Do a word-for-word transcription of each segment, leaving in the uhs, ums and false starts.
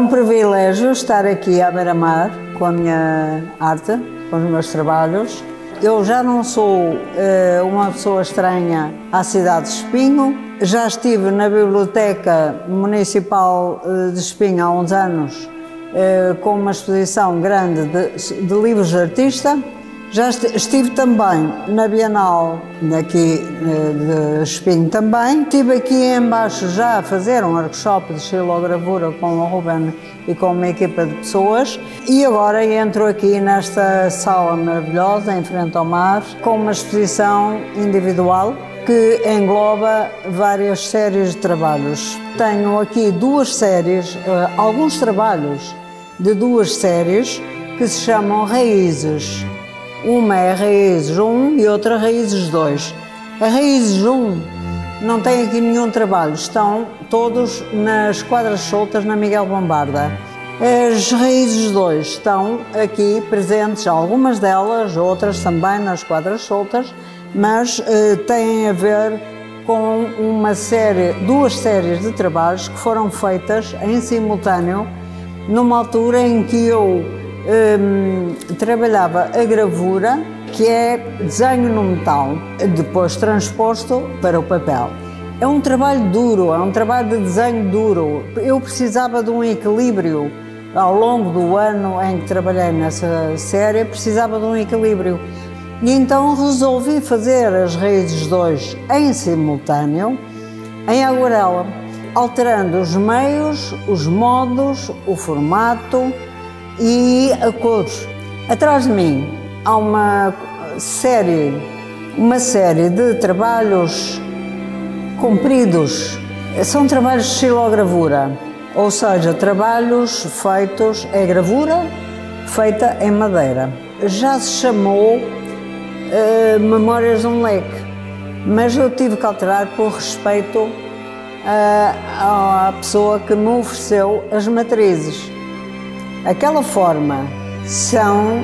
um privilégio estar aqui à beira-mar com a minha arte, com os meus trabalhos. Eu já não sou uh, uma pessoa estranha à cidade de Espinho. Já estive na Biblioteca Municipal de Espinho há uns anos uh, com uma exposição grande de, de livros de artista. Já estive também na Bienal daqui de Espinho também. Estive aqui embaixo já a fazer um workshop de xilogravura com o Ruben e com uma equipa de pessoas. E agora entro aqui nesta sala maravilhosa, em frente ao mar, com uma exposição individual que engloba várias séries de trabalhos. Tenho aqui duas séries, alguns trabalhos de duas séries que se chamam Raízes. Uma é Raízes um e outra Raízes dois. A Raízes um não tem aqui nenhum trabalho, estão todos nas quadras soltas na Miguel Bombarda. As Raízes dois estão aqui presentes, algumas delas, outras também nas quadras soltas, mas uh, têm a ver com uma série, duas séries de trabalhos que foram feitas em simultâneo, numa altura em que eu Um, trabalhava a gravura, que é desenho no metal, depois transposto para o papel. É um trabalho duro, é um trabalho de desenho duro. Eu precisava de um equilíbrio ao longo do ano em que trabalhei nessa série, precisava de um equilíbrio. E então resolvi fazer as Raízes dois em simultâneo, em aguarela, alterando os meios, os modos, o formato e a cores. Atrás de mim há uma série, uma série de trabalhos compridos. São trabalhos de xilogravura, ou seja, trabalhos feitos, é gravura feita em madeira. Já se chamou uh, Memórias de um Leque, mas eu tive que alterar por respeito uh, à pessoa que me ofereceu as matrizes. Aquela forma são uh,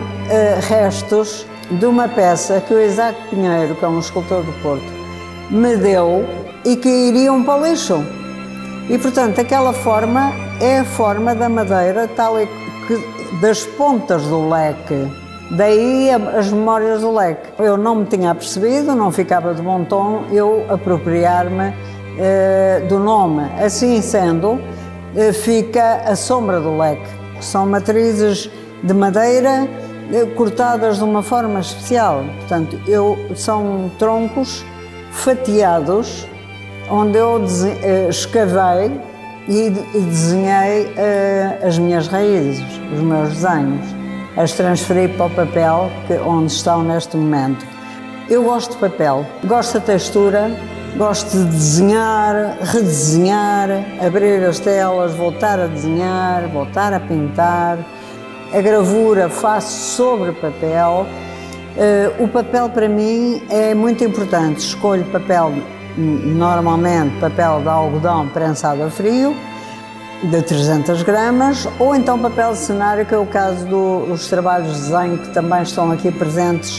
restos de uma peça que o Isaac Pinheiro, que é um escultor do Porto, me deu e que iriam para o lixo. E, portanto, aquela forma é a forma da madeira, tal e que das pontas do leque. Daí as memórias do leque. Eu não me tinha apercebido, não ficava de bom tom eu apropriar-me uh, do nome. Assim sendo, uh, fica a sombra do leque. São matrizes de madeira cortadas de uma forma especial. Portanto, eu, são troncos fatiados, onde eu escavei e desenhei uh, as minhas raízes, os meus desenhos. As transferi para o papel, que, onde estão neste momento. Eu gosto de papel, gosto da textura, gosto de desenhar, redesenhar, abrir as telas, voltar a desenhar, voltar a pintar. A gravura faço sobre papel. Uh, o papel para mim é muito importante. Escolho papel, normalmente papel de algodão prensado a frio, de trezentas gramas, ou então papel de cenário, que é o caso do, dos trabalhos de desenho que também estão aqui presentes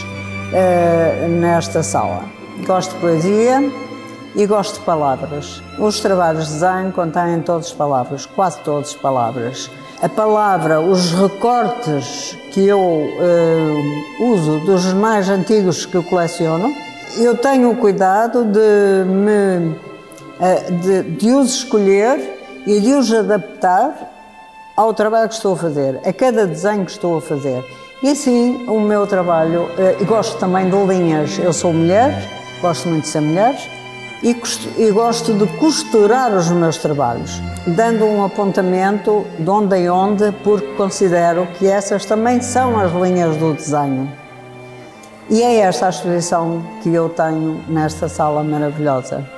uh, nesta sala. Gosto de poesia e gosto de palavras. Os trabalhos de desenho contêm todas as palavras, quase todas as palavras. A palavra, os recortes que eu uh, uso dos jornais antigos que eu coleciono, eu tenho o cuidado de, me, uh, de, de os escolher e de os adaptar ao trabalho que estou a fazer, a cada desenho que estou a fazer. E assim o meu trabalho, uh, gosto também de linhas. Eu sou mulher, gosto muito de ser mulher, E, e gosto de costurar os meus trabalhos, dando um apontamento de onde em onde, porque considero que essas também são as linhas do desenho. E é esta a exposição que eu tenho nesta sala maravilhosa.